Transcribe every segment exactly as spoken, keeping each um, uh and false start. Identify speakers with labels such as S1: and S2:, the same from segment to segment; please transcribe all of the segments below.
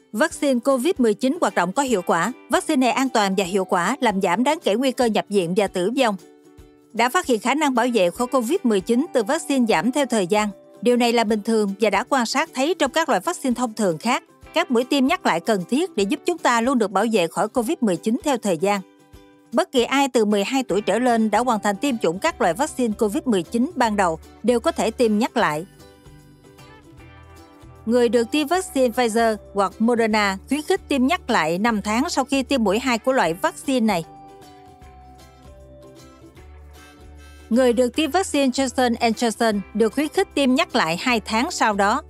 S1: Vaccine covid mười chín hoạt động có hiệu quả. Vaccine này an toàn và hiệu quả, làm giảm đáng kể nguy cơ nhập viện và tử vong. Đã phát hiện khả năng bảo vệ khỏi covid mười chín từ vaccine giảm theo thời gian. Điều này là bình thường và đã quan sát thấy trong các loại vaccine thông thường khác. Các mũi tiêm nhắc lại cần thiết để giúp chúng ta luôn được bảo vệ khỏi covid mười chín theo thời gian. Bất kỳ ai từ mười hai tuổi trở lên đã hoàn thành tiêm chủng các loại vaccine covid mười chín ban đầu đều có thể tiêm nhắc lại. Người được tiêm vaccine Pfizer hoặc Moderna khuyến khích tiêm nhắc lại năm tháng sau khi tiêm mũi hai của loại vaccine này. Người được tiêm vaccine Johnson and Johnson được khuyến khích tiêm nhắc lại hai tháng sau đó.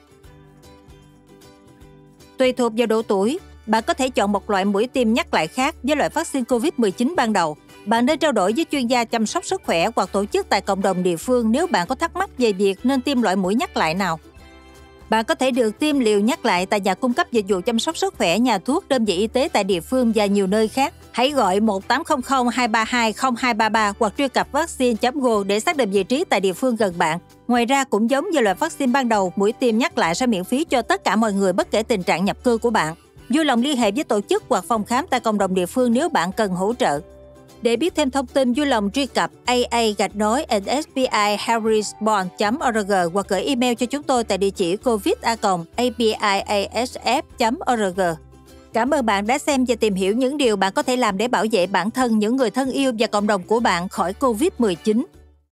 S1: Tùy thuộc vào độ tuổi, bạn có thể chọn một loại mũi tiêm nhắc lại khác với loại vaccine covid mười chín ban đầu. Bạn nên trao đổi với chuyên gia chăm sóc sức khỏe hoặc tổ chức tại cộng đồng địa phương nếu bạn có thắc mắc về việc nên tiêm loại mũi nhắc lại nào. Bạn có thể được tiêm liều nhắc lại tại nhà cung cấp dịch vụ chăm sóc sức khỏe, nhà thuốc, đơn vị y tế tại địa phương và nhiều nơi khác. Hãy gọi một tám không không hai ba hai không hai ba ba hoặc truy cập vaccine chấm go để xác định vị trí tại địa phương gần bạn. Ngoài ra, cũng giống như loại vaccine ban đầu, mũi tiêm nhắc lại sẽ miễn phí cho tất cả mọi người bất kể tình trạng nhập cư của bạn. Vui lòng liên hệ với tổ chức hoặc phòng khám tại cộng đồng địa phương nếu bạn cần hỗ trợ. Để biết thêm thông tin, vui lòng truy cập a a gạch nối s b i harrisbond chấm org hoặc gửi email cho chúng tôi tại địa chỉ covid a còng a p i a s f chấm org. Cảm ơn bạn đã xem và tìm hiểu những điều bạn có thể làm để bảo vệ bản thân, những người thân yêu và cộng đồng của bạn khỏi covid mười chín.